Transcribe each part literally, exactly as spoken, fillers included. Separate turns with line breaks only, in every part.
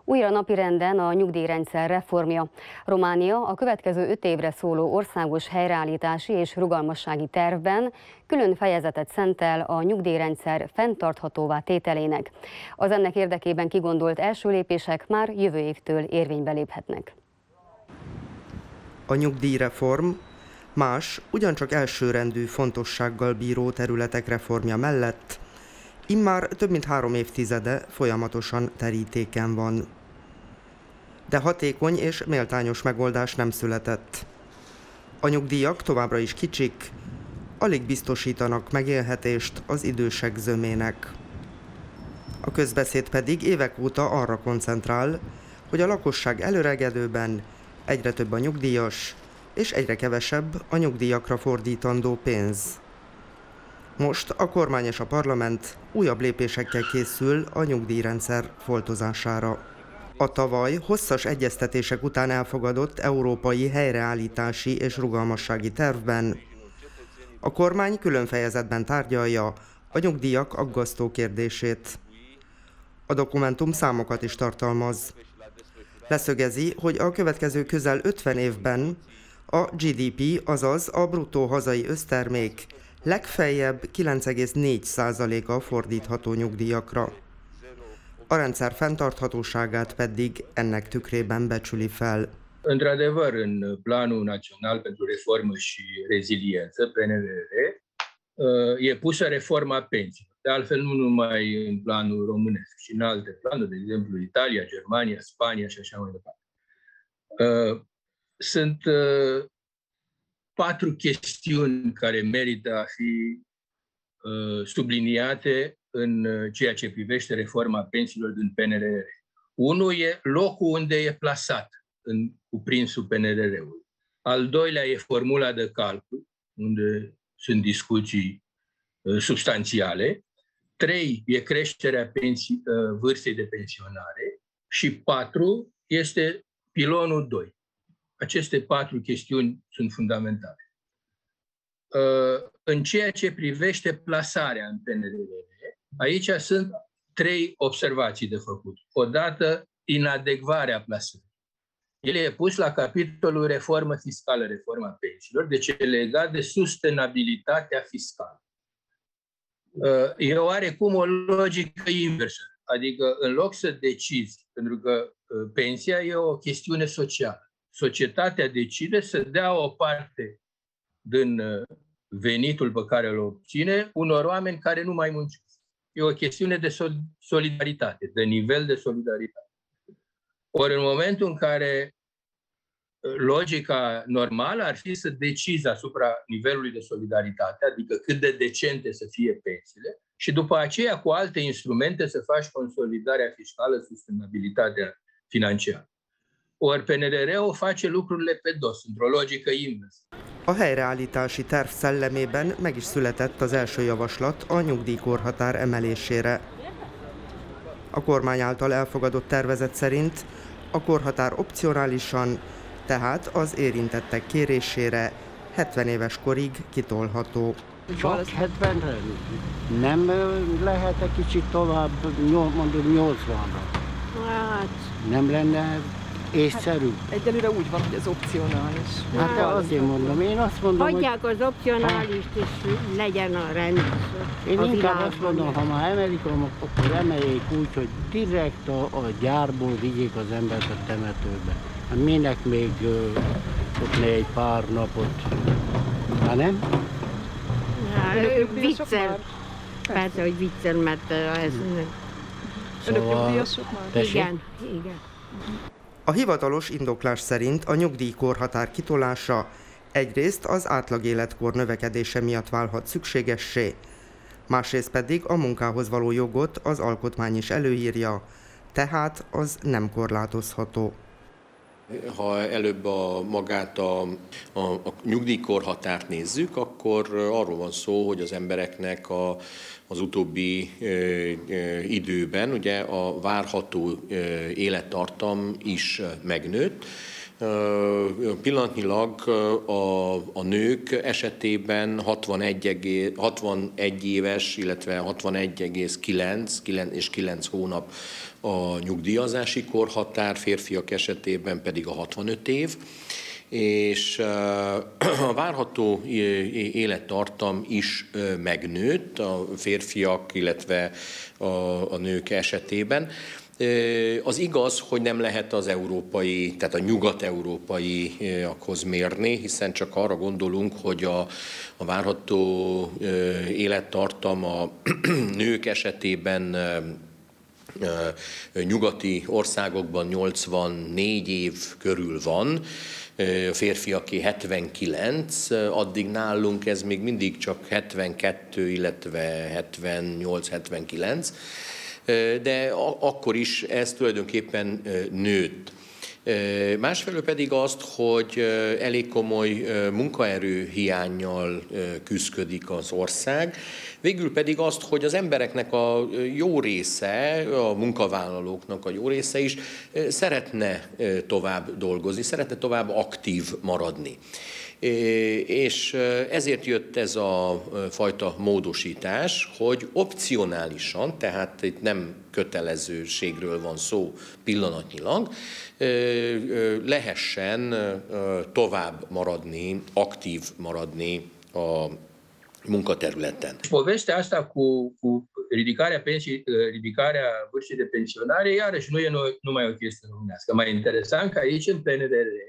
Újra napirenden a nyugdíjrendszer reformja. Románia a következő öt évre szóló országos helyreállítási és rugalmassági tervben külön fejezetet szentel a nyugdíjrendszer fenntarthatóvá tételének. Az ennek érdekében kigondolt első lépések már jövő évtől érvénybe léphetnek.
A nyugdíjreform más, ugyancsak elsőrendű fontossággal bíró területek reformja mellett immár több mint három évtizede folyamatosan terítéken van. De hatékony és méltányos megoldás nem született. A nyugdíjak továbbra is kicsik, alig biztosítanak megélhetést az idősek zömének. A közbeszéd pedig évek óta arra koncentrál, hogy a lakosság előregedőben egyre több a nyugdíjas, és egyre kevesebb a nyugdíjakra fordítandó pénz. Most a kormány és a parlament újabb lépésekkel készül a nyugdíjrendszer foltozására. A tavaly hosszas egyeztetések után elfogadott európai helyreállítási és rugalmassági tervben a kormány külön fejezetben tárgyalja a nyugdíjak aggasztó kérdését. A dokumentum számokat is tartalmaz. Leszögezi, hogy a következő közel ötven évben a gé dé pé, azaz a bruttó hazai össztermék legfeljebb kilenc egész négy százaléka fordítható nyugdíjakra. A rendszer fenntarthatóságát pedig ennek tükrében becsüli fel.
Într-adevăr, în Planul Național pentru Reformă și Reziliență, P N R R, e pusă reforma pensiilor. De altfel, nu numai în planul românesc, ci în alte planuri, de exemplu Italia, Germania, Spania și așa mai departe. Sunt patru chestiuni care merită a fi subliniate în ceea ce privește reforma pensiilor din P N R R. Unul e locul unde e plasat în cuprinsul P N R R-ului. Al doilea e formula de calcul, unde sunt discuții substanțiale. Trei e creșterea pensii, vârstei de pensionare. Și patru este pilonul doi. Aceste patru chestiuni sunt fundamentale. În ceea ce privește plasarea în P N R R, aici sunt trei observații de făcut. Odată, inadecvarea plasării. El e pus la capitolul reformă fiscală, reforma pensiilor, deci e legat de sustenabilitatea fiscală. E oarecum o logică inversă, adică în loc să decizi, pentru că pensia e o chestiune socială, societatea decide să dea o parte din venitul pe care îl obține unor oameni care nu mai muncesc. E o chestiune de solidaritate, de nivel de solidaritate. Ori în momentul în care logica normală ar fi să decizi asupra nivelului de solidaritate, adică cât de decente să fie pensiile, și după aceea cu alte instrumente să faci consolidarea fiscală, sustenabilitatea financiară. Ori P N R R-ul face lucrurile pe dos, într-o logică inversă.
A helyreállítási terv szellemében meg is született az első javaslat a nyugdíjkorhatár emelésére. A kormány által elfogadott tervezet szerint a korhatár opcionálisan, tehát az érintettek kérésére hetven éves korig kitolható.
Csak hetvenre? Nem lehet egy kicsit tovább, mondjuk nyolcvanra? Hát... Nem lenne észszerű?
Hát egyelőre úgy van, hogy az opcionális.
Hát de azért mondom, én azt mondom,
hagyják hogy... az opcionálist, és legyen a rend.
Én a inkább azt mondom, ha már emelik, akkor emeljék úgy, hogy direkt a, a gyárból vigyék az embert a temetőbe. Hát minek még uh, ott egy pár napot, hát nem?
Ja, viccel. Persze, hogy viccel, mert ez...
Szóval...
Igen, igen.
A hivatalos indoklás szerint a nyugdíjkorhatár kitolása egyrészt az átlagéletkor növekedése miatt válhat szükségessé, másrészt pedig a munkához való jogot az alkotmány is előírja, tehát az nem korlátozható.
Ha előbb a, magát a, a, a nyugdíjkorhatárt nézzük, akkor arról van szó, hogy az embereknek a, az utóbbi e, e, időben ugye a várható e, élettartam is megnőtt. Pillanatnyilag a, a nők esetében hatvanegy éves, illetve hatvanegy egész kilenc és kilenc hónap a nyugdíjazási korhatár, férfiak esetében pedig a hatvanöt év, és a várható élettartam is megnőtt a férfiak, illetve a, a nők esetében. Az igaz, hogy nem lehet az európai, tehát a nyugat-európaiakhoz mérni, hiszen csak arra gondolunk, hogy a, a várható élettartam a nők esetében nyugati országokban nyolcvannégy év körül van, a férfiaké hetvenkilenc, addig nálunk ez még mindig csak hetvenkettő, illetve hetvennyolc hetvenkilenc, de akkor is ez tulajdonképpen nőtt. Másfelől pedig azt, hogy elég komoly munkaerő hiánnyal küszködik az ország, végül pedig azt, hogy az embereknek a jó része, a munkavállalóknak a jó része is szeretne tovább dolgozni, szeretne tovább aktív maradni. És ezért jött ez a fajta módosítás, hogy opcionálisan, tehát itt nem kötelezőségről van szó pillanatnyilag, lehessen tovább maradni, aktív maradni a munkaterületen.
Povestea asta cu, cu ridicarea, pensii, ridicarea vârstei de pensionare, iarăși nu e numai o chestie românească. Mai interesant că aici, în P N D R,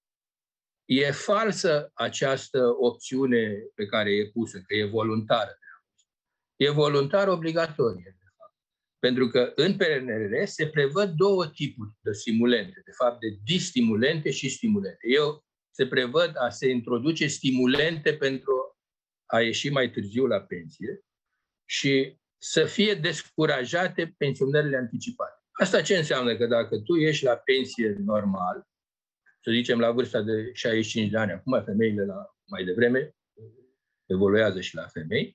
e falsă această opțiune pe care e pusă, că e voluntară. E voluntar obligatorie, de fapt. Pentru că în P N R R se prevăd două tipuri de stimulente, de fapt de distimulente și stimulente. Eu se prevăd a se introduce stimulente pentru a ieși mai târziu la pensie și să fie descurajate pensionările anticipate. Asta ce înseamnă? Că dacă tu ieși la pensie normal, să zicem la vârsta de șaizeci și cinci de ani, acum femeile la mai devreme evoluează și la femei,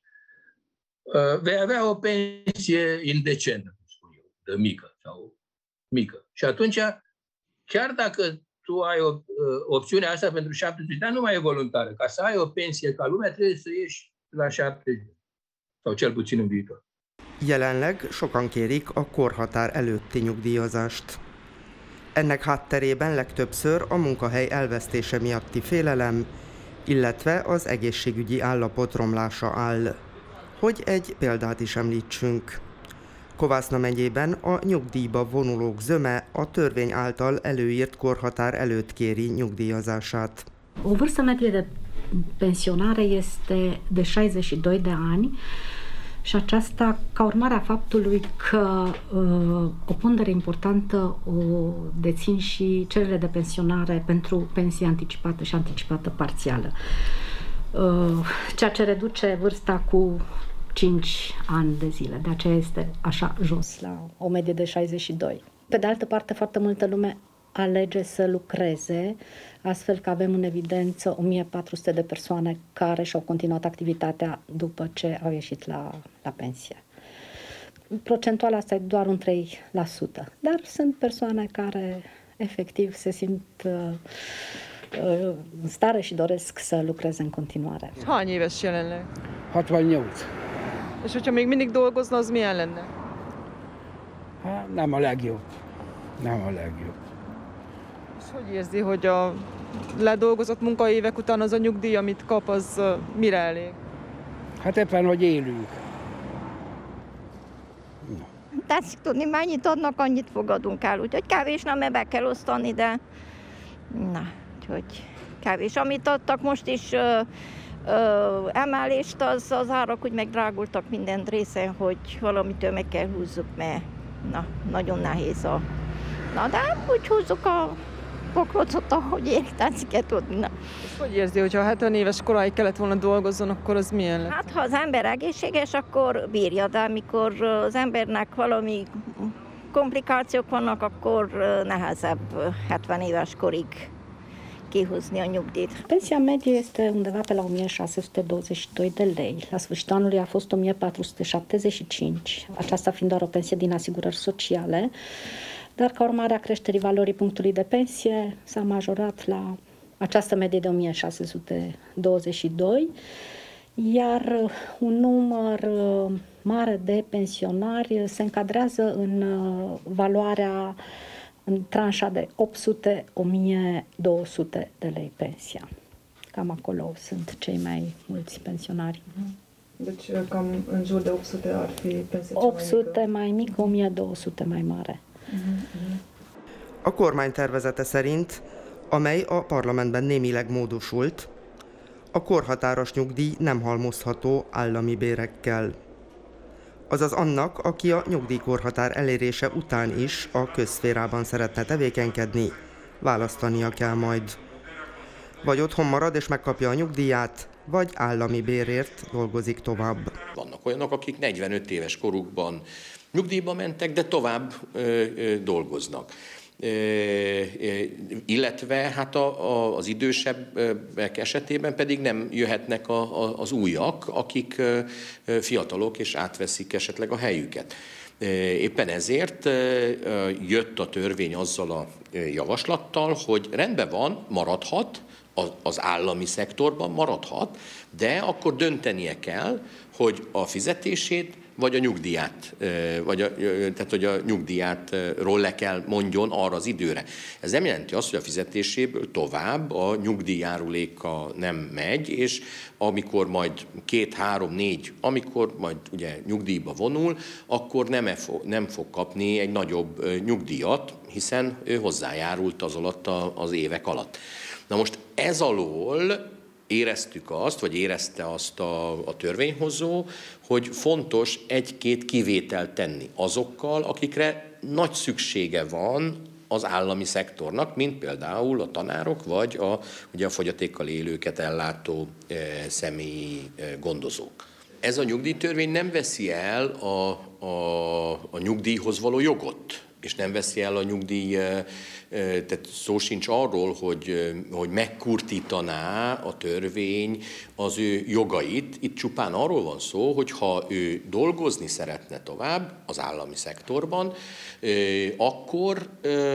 vei avea o pensie indecentă, spun eu, de mică sau mică. Și atunci, chiar dacă tu ai o, opțiunea asta pentru șaptezeci de ani, nu mai e voluntară. Ca să ai o pensie ca lumea, trebuie să ieși la șaptezeci sau cel puțin în viitor.
Jelenleg sokan kérik a korhatár előtti nyugdíjazást. Ennek hátterében legtöbbször a munkahely elvesztése miatti félelem, illetve az egészségügyi állapot romlása áll. Hogy egy példát is említsünk. Kovászna megyében a nyugdíjba vonulók zöme a törvény által előírt korhatár előtt kéri nyugdíjazását.
O vârstă medie de pensionare este de șaizeci și doi de ani și aceasta ca urmare a faptului că uh, o pondere importantă o dețin și cererile de pensionare pentru pensie anticipată și anticipată parțială, uh, ceea ce reduce vârsta cu cinci ani de zile, de aceea este așa jos, la o medie de șaizeci și doi. Pe de altă parte, foarte multă lume alege să lucreze, astfel că avem în evidență o mie patru sute de persoane care și-au continuat activitatea după ce au ieșit la, la pensie. Procentual asta e doar un trei la sută, dar sunt persoane care efectiv se simt uh, uh, în stare și doresc să lucreze în continuare.
Hány éves jelenleg?
hatvannyolc.
És hogyha még mindig dolgozna, az milyen lenne?
Hát nem a legjobb. Nem a legjobb.
És hogy érzi, hogy a ledolgozott munkaévek után az a nyugdíj, amit kap, az mire elég?
Hát éppen, hogy élünk.
Tetszik tudni, mennyit adnak, annyit fogadunk el. Úgyhogy kevés nem, mert be kell osztani, de na, úgyhogy kevés. Amit adtak most is ö, ö, emelést, az, az árak úgy megdrágultak minden részen, hogy valamitől meg kell húzzuk, mert na, nagyon nehéz a... Na, de úgy húzzuk a pokrocot, ahogy érik, tetszik tudni. Na.
És hogy érzi, hogyha hetven éves koráig kellett volna dolgozzon, akkor az milyen lett?
Hát, ha az ember egészséges, akkor bírja, de amikor az embernek valami komplikációk vannak, akkor nehezebb hetven éves korig kihúzni a nyugdíjt.
Pensia medie este undeva pe la o mie șase sute douăzeci și doi de lei. La sfârșitul anului a fost o mie patru sute șaptezeci și cinci, aceasta fiind doar o pensie din asigurări sociale. dar ca urmare a creșterii valorii punctului de pensie s-a majorat la această medie de o mie șase sute douăzeci și doi, iar un număr mare de pensionari se încadrează în valoarea, în tranșa de opt sute - o mie două sute de lei pensia. Cam acolo sunt cei mai mulți pensionari.
Deci cam în jur de opt sute ar fi pensia
opt sute mai mică, o mie două sute mai mare.
A kormány tervezete szerint, amely a parlamentben némileg módosult, a korhatáros nyugdíj nem halmozható állami bérekkel. Azaz annak, aki a nyugdíjkorhatár elérése után is a közszférában szeretne tevékenykedni, választania kell majd. Vagy otthon marad és megkapja a nyugdíját, vagy állami bérért dolgozik tovább.
Vannak olyanok, akik negyvenöt éves korukban nyugdíjba mentek, de tovább ö, ö, dolgoznak. E, e, illetve hát a, a, az idősebbek esetében pedig nem jöhetnek a, a, az újak, akik e, fiatalok és átveszik esetleg a helyüket. E, éppen ezért e, jött a törvény azzal a javaslattal, hogy rendben van, maradhat, az állami szektorban maradhat, de akkor döntenie kell, hogy a fizetését vagy a nyugdíját, vagy a, tehát hogy a nyugdíjátról le kell mondjon arra az időre. Ez nem jelenti azt, hogy a fizetéséből tovább a nyugdíjjáruléka nem megy, és amikor majd két, három, négy, amikor majd ugye nyugdíjba vonul, akkor nem, nem fog kapni egy nagyobb nyugdíjat, hiszen ő hozzájárult az alatt az évek alatt. Na most ez alól éreztük azt, vagy érezte azt a, a törvényhozó, hogy fontos egy-két kivételt tenni azokkal, akikre nagy szüksége van az állami szektornak, mint például a tanárok, vagy a, ugye a fogyatékkal élőket ellátó e, személyi e, gondozók. Ez a nyugdíjtörvény nem veszi el a, a, a nyugdíjhoz való jogot, és nem veszi el a nyugdíj, tehát szó sincs arról, hogy, hogy megkurtítaná a törvény az ő jogait. Itt csupán arról van szó, hogy ha ő dolgozni szeretne tovább az állami szektorban, akkor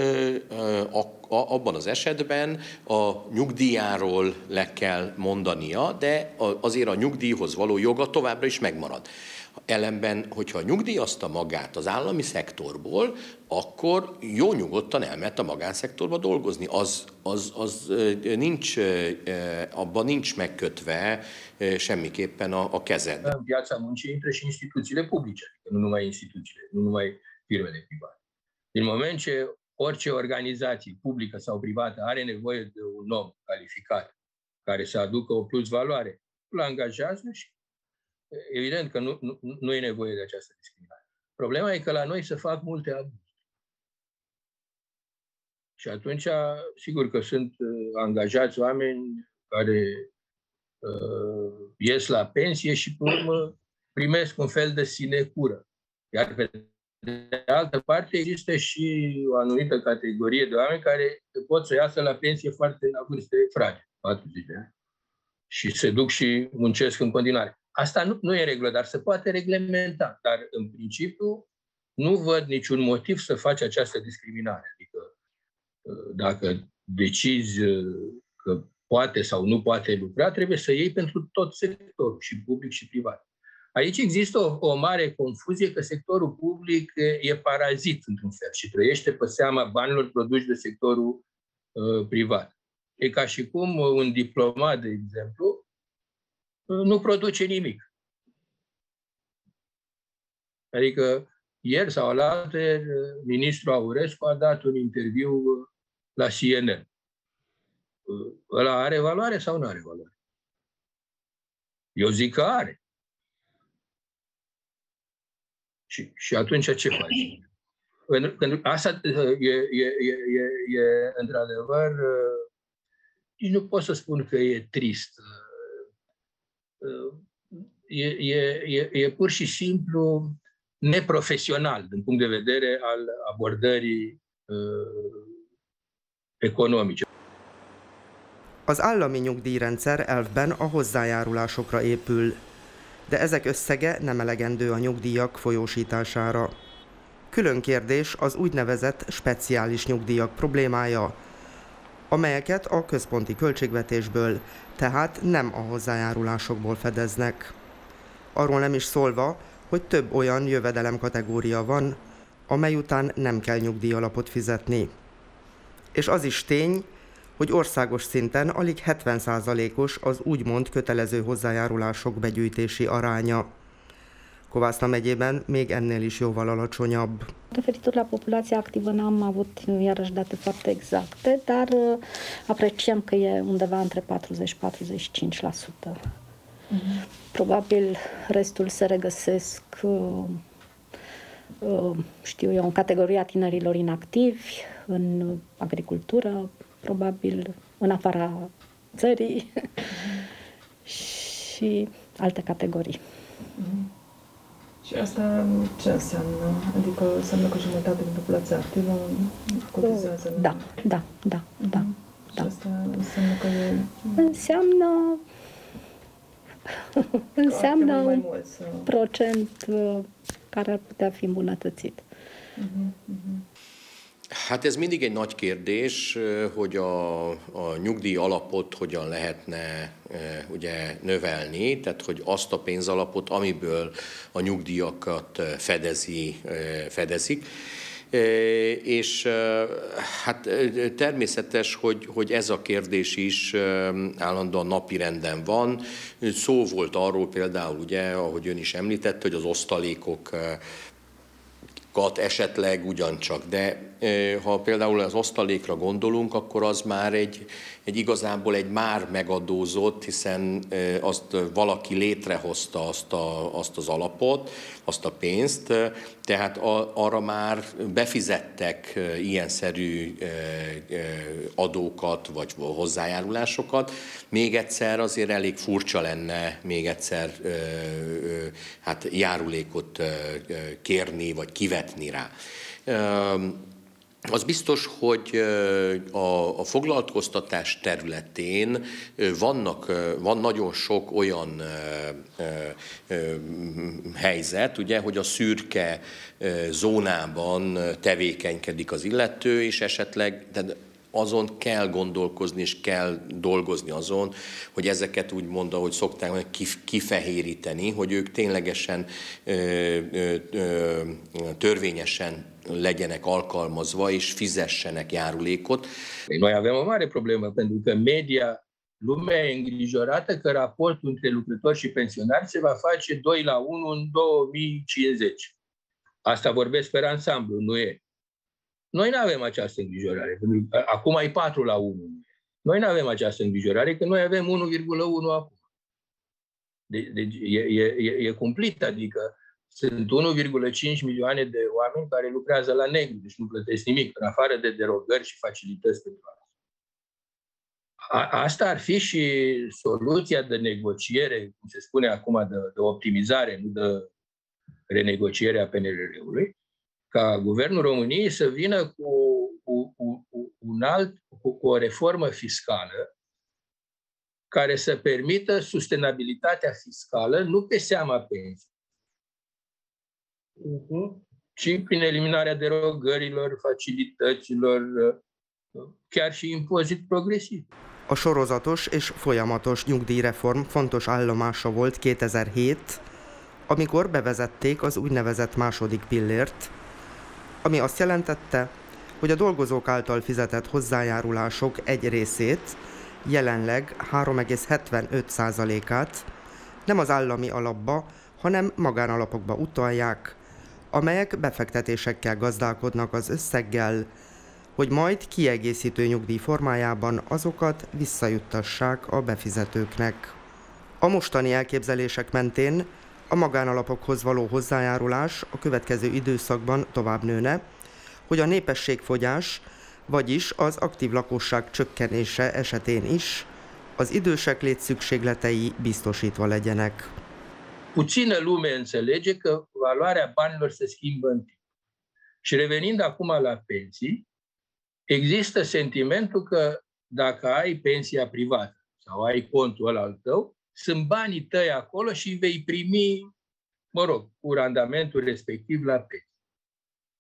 abban az esetben a nyugdíjáról le kell mondania, de azért a nyugdíjhoz való joga továbbra is megmarad. Ellenben, hogyha nyugdíjazta magát az állami szektorból, akkor jó nyugodtan elmehet a magánszektorba dolgozni. Az, az, az nincs, abban ninch megkötve semmiképpen a, a kezed.
În piața muncii intră și instituțiile publice, nu numai instituțiile, nu numai firmele private. Din moment ce orice organizație publică sau privată are nevoie de un om calificat care să aducă o plus valoare, îl angajează și evident că nu, nu, nu e nevoie de această discriminare. Problema e că la noi se fac multe abuzuri. Și atunci, sigur că sunt angajați oameni care uh, ies la pensie și, pe urmă, primesc un fel de sinecură. Iar pe de altă parte, există și o anumită categorie de oameni care pot să iasă la pensie foarte la vârste fragile, patruzeci de ani, și se duc și muncesc în continuare. Asta nu, nu e regulă, dar se poate reglementa. Dar, în principiu, nu văd niciun motiv să faci această discriminare. Adică, dacă decizi că poate sau nu poate lucra, trebuie să iei pentru tot sectorul, și public și privat. Aici există o, o mare confuzie că sectorul public e parazit, într-un fel, și trăiește pe seama banilor produși de sectorul uh, privat. E ca și cum un diplomat, de exemplu, nu produce nimic. Adică ieri sau alaltă, ministrul Aurescu a dat un interviu la C N N. Ăla are valoare sau nu are valoare? Eu zic că are. Și, și atunci ce faci? Pentru, pentru asta e, e, e, e, e într-adevăr, nici nu pot să spun că e trist. E, e, e, e pur și simplu neprofesional din punct de vedere al abordării uh, economice.
Az állami nyugdíjrendszer elvben a hozzájárulásokra épül, de ezek összege nem elegendő a nyugdíjak folyósítására. Külön kérdés az úgynevezett speciális nyugdíjak problémája, amelyeket a központi költségvetésből, tehát nem a hozzájárulásokból fedeznek. Arról nem is szólva, hogy több olyan jövedelemkategória van, amely után nem kell nyugdíjalapot fizetni. És az is tény, hogy országos szinten alig hetven százalékos az úgymond kötelező hozzájárulások begyűjtési aránya. Covaasna megyében még ennél is jóval alacsonyabb.
Referitor la populația activă n-am avut iarăși date foarte exacte, dar apreciem că e undeva între patruzeci și patruzeci și cinci la sută. Uh-huh. Probabil restul se regăsesc, știu eu, în categoria tinerilor inactivi, în agricultură, probabil în afara țării și alte categorii.
Uh-huh. Și asta ce înseamnă? Adică înseamnă că jumătate din populația activă cotizează?
Da, da, da, da.
Și asta înseamnă că e...
Înseamnă... înseamnă un procent care ar putea fi îmbunătățit.
Uh-huh, uh-huh.
Hát ez mindig egy nagy kérdés, hogy a, a nyugdíj alapot hogyan lehetne ugye növelni, tehát hogy azt a pénzalapot, amiből a nyugdíjakat fedezi, fedezik. És hát természetes, hogy, hogy ez a kérdés is állandóan napirenden van. Szó volt arról például, ugye, ahogy ön is említette, hogy az osztalékok esetleg ugyancsak, de ha például az osztalékra gondolunk, akkor az már egy, egy igazából egy már megadózott, hiszen azt valaki létrehozta azt, a, azt az alapot, azt a pénzt, tehát a, arra már befizettek ilyenszerű adókat vagy hozzájárulásokat. Még egyszer azért elég furcsa lenne még egyszer hát járulékot kérni vagy kivetni rá. Az biztos, hogy a, a foglalkoztatás területén vannak, van nagyon sok olyan helyzet, ugye, hogy a szürke zónában tevékenykedik az illető, és esetleg de azon kell gondolkozni, és kell dolgozni azon, hogy ezeket úgymond, ahogy szokták kifehéríteni, hogy ők ténylegesen törvényesen legyenek alkalmazva és fizessenek járulékot.
Noi avem o mare problemă, pentru că media, lumea e îngrijorată că raportul între lucrători și pensionari se va face doi la unu în două mii cincizeci. Asta vorbesc pe ansamblu, nu e. Noi nu avem această îngrijorare. Acum e patru la unu. Noi nu avem această îngrijorare, că noi avem unu virgulă unu acum. Deci e, e, e cumplit, adică sunt unu virgulă cinci milioane de oameni care lucrează la negru, deci nu plătesc nimic, în afară de derogări și facilități pentru asta. Asta ar fi și soluția de negociere, cum se spune acum, de, de optimizare, nu de renegociere a P N R R-ului, ca Guvernul României să vină cu, cu, cu, cu, un alt, cu, cu o reformă fiscală care să permită sustenabilitatea fiscală nu pe seama pensiei, uh-huh. ci prin eliminarea derogărilor, facilităților, chiar și impozit progresiv.
A sorozatos és folyamatos nyugdíjreform fontos állomása volt kétezer-hét, amikor bevezették az úgynevezett második pillért, ami azt jelentette, hogy a dolgozók által fizetett hozzájárulások egy részét, jelenleg három egész hetvenöt százalékát nem az állami alapba, hanem magánalapokba utalják, amelyek befektetésekkel gazdálkodnak az összeggel, hogy majd kiegészítő nyugdíj formájában azokat visszajuttassák a befizetőknek. A mostani elképzelések mentén a magánalapokhoz való hozzájárulás a következő időszakban tovább nőne, hogy a népességfogyás, vagyis az aktív lakosság csökkenése esetén is az idősek létszükségletei biztosítva legyenek.
Puțină lume înțelege că valoarea banilor se schimbă în timp. Și revenind acum la pensii, există sentimentul că dacă ai pensia privată sau ai contul ăla al tău, sunt banii tăi acolo și vei primi, mă rog, cu randamentul respectiv la pensie.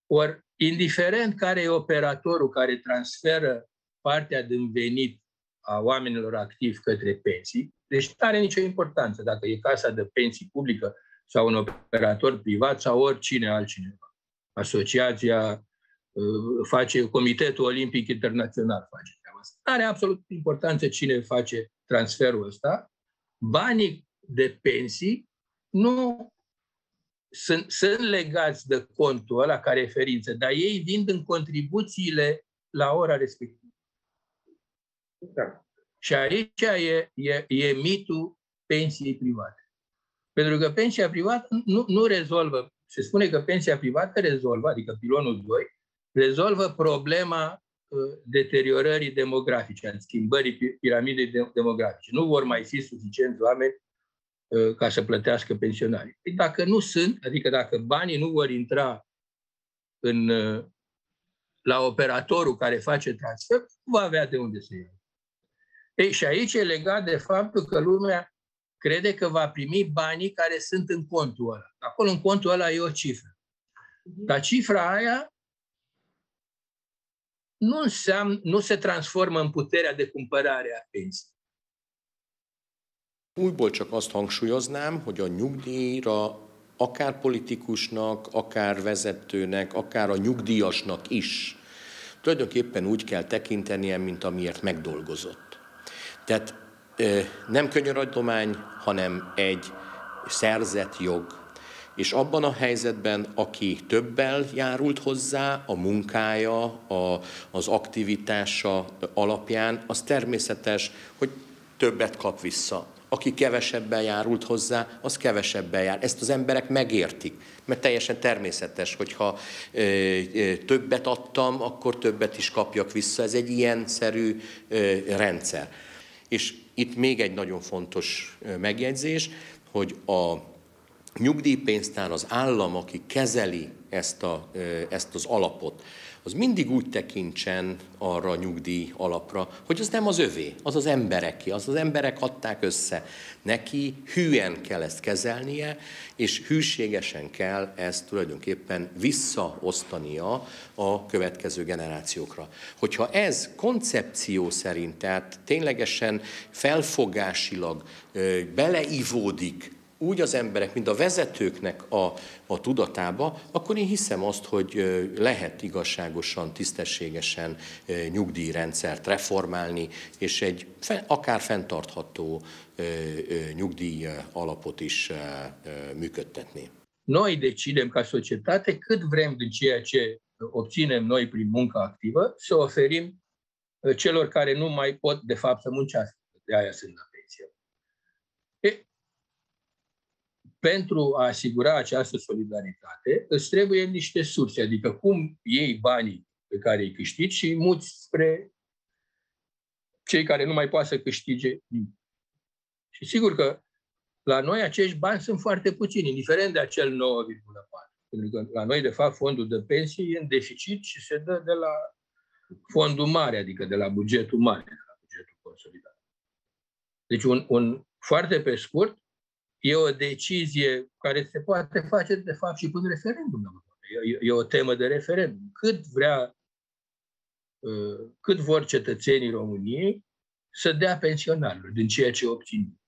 Ori, indiferent care e operatorul care transferă partea din venit a oamenilor activi către pensii, deci nu are nicio importanță dacă e casa de pensii publică sau un operator privat sau oricine altcineva. Asociația face, Comitetul Olimpic Internațional face treaba asta. Nu are absolut importanță cine face transferul ăsta. Banii de pensii nu sunt, sunt legați de contul ăla ca referință, dar ei vin în contribuțiile la ora respectivă. Da. Și aici e, e, e mitul pensiei private. Pentru că pensia privată nu, nu rezolvă, se spune că pensia privată rezolvă, adică pilonul doi, rezolvă problema uh, deteriorării demografice, a schimbării piramidei demografice. Nu vor mai fi suficienți oameni uh, ca să plătească pensionarii. Păi dacă nu sunt, adică dacă banii nu vor intra în, uh, la operatorul care face transfer, nu va avea de unde să ia. Ei, și aici e legat de faptul că lumea crede că va primi banii care sunt în contul ăla. Acolo în contul ăla e o cifră. Dar cifra aia nu înseamnă, nu se transformă în puterea de cumpărare a pensiei.
Újból csak azt hangsúlyoznám, hogy a nyugdíjra akár politikusnak, akár vezetőnek, akár a nyugdíjasnak is tulajdonképpen úgy kell tekintenie, mint amiért megdolgozott. Tehát nem könyöradomány, hanem egy szerzett jog. És abban a helyzetben, aki többel járult hozzá, a munkája, a, az aktivitása alapján, az természetes, hogy többet kap vissza. Aki kevesebben járult hozzá, az kevesebben jár. Ezt az emberek megértik, mert teljesen természetes, hogyha ö, ö, többet adtam, akkor többet is kapjak vissza. Ez egy ilyenszerű ö, rendszer. És itt még egy nagyon fontos megjegyzés, hogy a nyugdíjpénztár, az állam, aki kezeli ezt, a, ezt az alapot, az mindig úgy tekintsen arra a nyugdíj alapra, hogy az nem az övé, az az embereké, az az emberek adták össze. Neki hűen kell ezt kezelnie, és hűségesen kell ezt tulajdonképpen visszaosztania a következő generációkra. Hogyha ez koncepció szerint, tehát ténylegesen felfogásilag beleivódik úgy az emberek, mint a vezetőknek a, a tudatába, akkor én hiszem azt, hogy lehet igazságosan, tisztességesen nyugdíjrendszert reformálni, és egy akár fenntartható nyugdíj alapot is működtetni.
Noi decidem ca societate cât vrem din ceea ce obținem noi prin muncă activă să oferim celor care nu mai pot, de fapt, să muncească. De aia sunt la pensie. E, pentru a asigura această solidaritate, îți trebuie niște surse, adică cum iei banii pe care îi câștigi și îi muți spre cei care nu mai poate să câștige nimic. Și sigur că la noi acești bani sunt foarte puțini, indiferent de acel nouă virgulă patru. Pentru că la noi, de fapt, fondul de pensii e în deficit și se dă de la fondul mare, adică de la bugetul mare, de la bugetul consolidat. Deci, un, un foarte pe scurt, e o decizie care se poate face, de fapt, și până referendum. E, e o temă de referendum. Cât vrea, cât vor cetățenii României să dea pensionarilor din ceea ce obțin.